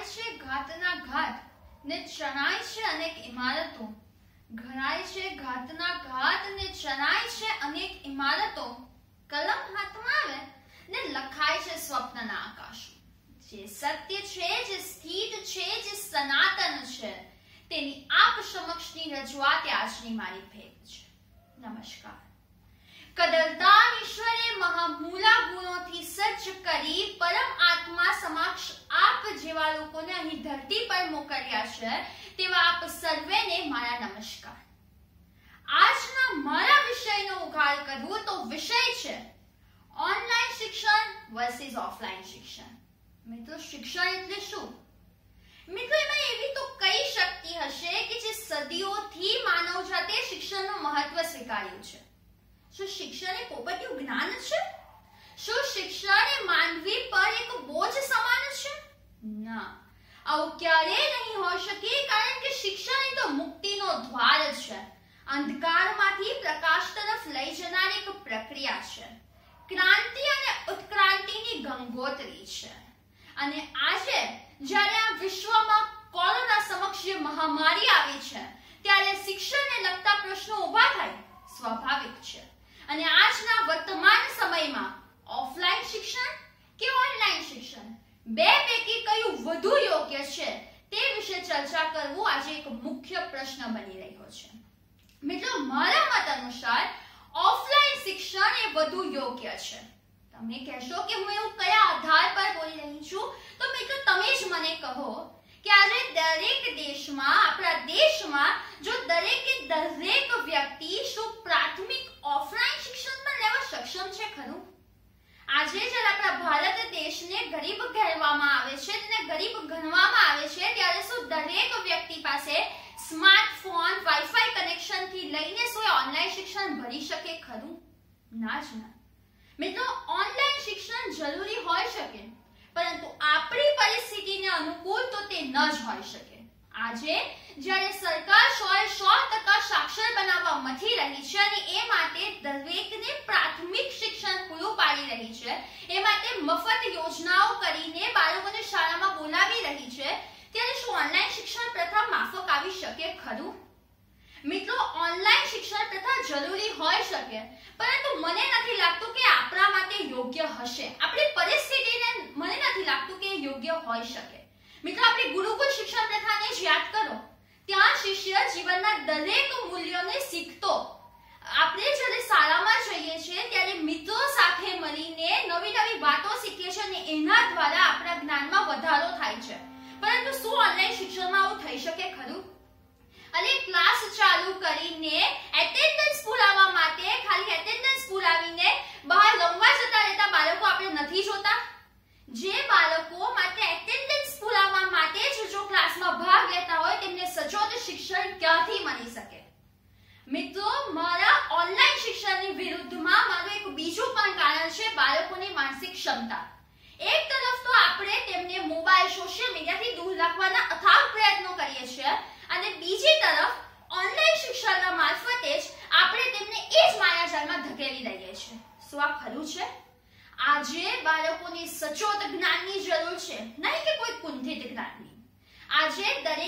છે ઘાતના ઘાત ને ચણાય છે અનેક ઇમારતો, ઘડાય છે ઘાતના ઘાત ને ચણાય છે અનેક ઇમારતો, કલમ હાથમાં આવે ને લખાય છે સ્વપ્નના આકાશો. જે સત્ય છે, જે સ્થિત છે, જે સનાતન છે, તેની આપ સમક્ષની રજૂઆત આજની મારી ભેટ છે. નમસ્કાર. કદરદાન ઈશ્વરે મહામૂલા ગુણોથી સજ્જ કરી પરમ આત્મા સમક્ષ આપ જેવા લોકોને અહીં ધરતી પર મોકલ્યા છે, તેવા આપ સર્વેને મારા નમસ્કાર. આજના મારા વિષયનો ઉઘાડ કરવું તો વિષય છે ઓનલાઈન શિક્ષણ વર્સિસ ઓફલાઈન શિક્ષણ. મિત્રો, શિક્ષણ એટલે શું? મિત્રો, એમાં એવી તો કઈ શક્તિ હશે કે જે સદીઓથી માનવજાતે શિક્ષણનું મહત્વ સ્વીકાર્યું છે? શું શિક્ષણ એ પોપટિયું જ્ઞાન છે? શું શિક્ષણ એ માનવી પર એક બોજ સમાન છે? ના, આવું ક્યારેય નહીં હોઈ શકે, કારણ કે શિક્ષણ એ તો મુક્તિનો દ્વાર છે, અંધકારમાંથી પ્રકાશ તરફ લઈ જનાર એક પ્રક્રિયા છે, ક્રાંતિ અને ઉત્ક્રાંતિની ગંગોત્રી છે. અને આજે જ્યારે આ વિશ્વમાં કોરોના સમક્ષ જે મહામારી આવી છે, ત્યારે શિક્ષણને લગતા પ્રશ્નો ઊભા થાય સ્વાભાવિક છે. અને આજના વર્તમાન સમયમાં ઓફલાઈન શિક્ષણ કે ઓનલાઈન શિક્ષણ, બે પૈકી કયું વધુ યોગ્ય છે તે વિશે ચર્ચા કરવું આજે એક મુખ્ય પ્રશ્ન બની રહ્યો છે. મિત્રો, મારા મત અનુસાર ઓફલાઈન શિક્ષણ એ વધુ યોગ્ય છે. તમે કહેશો કે હું એવું કયા આધાર પર બોલી રહી છું? તો મિત્રો, તમે જ મને કહો કે આજે દરેક દેશમાં, આપણા દેશમાં જો દરેક વ્યક્તિ શું પ્રાથમિક ઓફલાઈન શિક્ષણ પણ લેવા સક્ષમ છે ખરું? આજે જ્યારે આપણા ભારત દેશને ગરીબ કહેવામાં આવે છે, તેને ગરીબ ગણવામાં આવે છે, ત્યારે શું દરેક વ્યક્તિ પાસે સ્માર્ટફોન, વાઈફાઈ કનેક્શન થી લઈને શું ઓનલાઈન શિક્ષણ ભરી શકે ખરું? ના જ ના. મિત્રો, ઓનલાઈન શિક્ષણ જરૂરી હોઈ શકે, પરંતુ આપણી પરિસ્થિતિને અનુકૂળ તો તે ન જ હોઈ શકે. આજે જ્યારે સરકાર 100% સાક્ષર બનાવવા મથી રહી છે અને એ માટે દરેકને પ્રાથમિક શિક્ષણ પૂરું પાડી રહી છે, એ માટે મફત યોજનાઓ કરીને બાળકોને શાળામાં બોલાવી રહી છે, ત્યારે શું ઓનલાઈન શિક્ષણ પ્રથા માફક આવી શકે ખરું? મિત્રો, ઓનલાઈન શિક્ષણ પ્રથા જરૂરી હોઈ શકે, પરંતુ મને નથી લાગતું કે આપણા માટે યોગ્ય હશે. આપણી પરિસ્થિતિને મને નથી લાગતું કે યોગ્ય હોઈ શકે. મિત્રો, આપણી ગુરુકુળ શિક્ષણ પ્રથાને જ યાદ કરો. ત્યાં શિષ્ય જીવનના દરેક મૂલ્યોને શીખતો. આપણે જ્યારે શાળામાં જઈએ છીએ ત્યારે મિત્રો સાથે મળીને નવી નવી વાતો શીખીએ છીએ અને એના દ્વારા આપણા જ્ઞાનમાં વધારો થાય છે. પરંતુ શું ઓનલાઈન શિક્ષણમાં આવું થઈ શકે ખરું? અને ક્લાસ ચાલુ કરીને એટેન્ડન્સ પુરાવા માટે ખાલી એટેન્ડન્સ પુરાવીને બહાર રમવા જતા રહેતા બાળકો આપણે નથી જોતા? જે બાળકો માટે એટેન્ડન્સ પુરાવા માટે જ જો ક્લાસમાં ભાગ લેતા હોય, તેમને સચોટ શિક્ષણ ક્યાંથી મળી શકે? મિત્રો, મારા ઓનલાઈન શિક્ષણની વિરુદ્ધમાં મારું એક બીજું પણ કારણ છે બાળકોની માનસિક ક્ષમતા. એક તરફ તો આપણે તેમને મોબાઈલ, સોશિયલ મીડિયાથી દૂર રાખવાના અથાગ પ્રયત્નો કરીએ છીએ, અને બીજી તરફ ઓનલાઈન શિક્ષણના મારફતે જ આપણે તેમને એ જ માયાજાળમાં ધકેલી દઈએ છીએ. શું આ ખરું છે? આજે બાળકોને સચોટ જ્ઞાનની જરૂર છે, નહીં કે કોઈ કુંઠિત જ્ઞાનની. આજે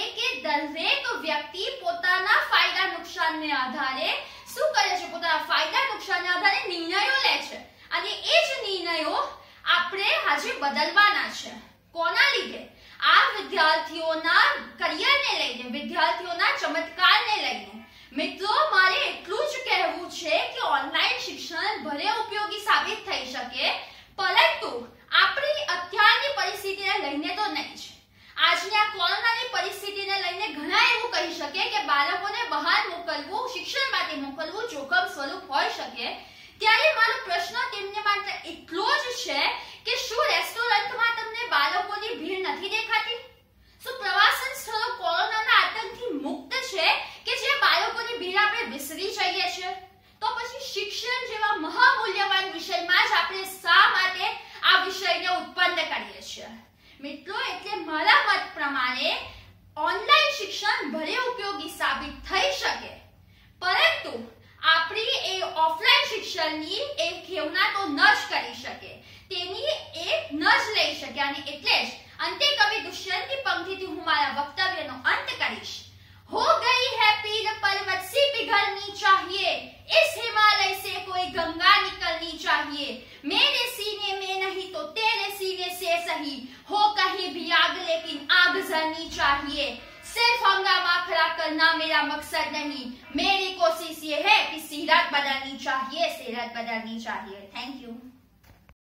દરેક વ્યક્તિ પોતાના ફાયદા નુકસાનને આધારે શું કરે છે? પોતાના ફાયદા નુકસાનના આધારે નિર્ણયો લે છે, અને એ જ નિર્ણયો આપણે આજે બદલવાના છે. કોના લીધે? આ વિદ્યાર્થીઓના કરિયરને લઈને, વિદ્યાર્થીઓના ચમત્કારને લઈને. મિત્રો, મારે એટલું જ કહેવું છે કે ઓનલાઈન શિક્ષણ ભલે ઉપયોગી સાબિત થઈ શકે, પરંતુ આપણી અત્યારની પરિસ્થિતિને લઈને તો નહીં જ. આજની આ કોરોનાની પરિસ્થિતિને લઈને ઘણા એવું કહી શકે કે બાળકોને બહાર મોકલવું, શિક્ષણ માટે મોકલવું જોખમ સ્વરૂપ હોઈ શકે. ત્યારે મારો પ્રશ્ન તેમને માટે એટલો જ છે કે શું રેસ્ટોરન્ટમાં તમને બાળકોની ભીડ નથી દેખાતી? શું પ્રવાસન સ્થળો કોરોનાના આતંકથી મુક્ત છે કે જે બાળકોની ભીડ આપણે વિસરી જઈએ છીએ? તો પછી શિક્ષણ જેવા મહામૂલ્યવાન વિષયમાં જ આપણે શા માટે આ વિષયને ઉત્પન્ન કરીએ છીએ? મિત્રો, એટલે મારા મત પ્રમાણે ઓનલાઈન શિક્ષણ ભલે ઉપયોગી સાબિત થઈ શકે, પરંતુ આપણી એ ઓફલાઈન શિક્ષણની એક ખેવના તો ન જ કરી શકે, તેની એક ન જ લઈ શકે. અને એટલે જ અંતે કવિ દુષ્યંતની પંક્તિ वक्तव्यનો અંત કરીશ। हो गई है पीर पर्वत सी पिघलनी चाहिए, इस हिमालय से कोई गंगा निकलनी चाहिए। मेरे सीने में नहीं तो तेरे सीने से सही, हो कहीं भी आग लेकिन आग जलनी चाहिए। सिर्फ हंगामा खड़ा करना मेरा मकसद नहीं, मेरी कोशिश ये है कि सीरत बदलनी चाहिए, सीरत बदलनी चाहिए। Thank you.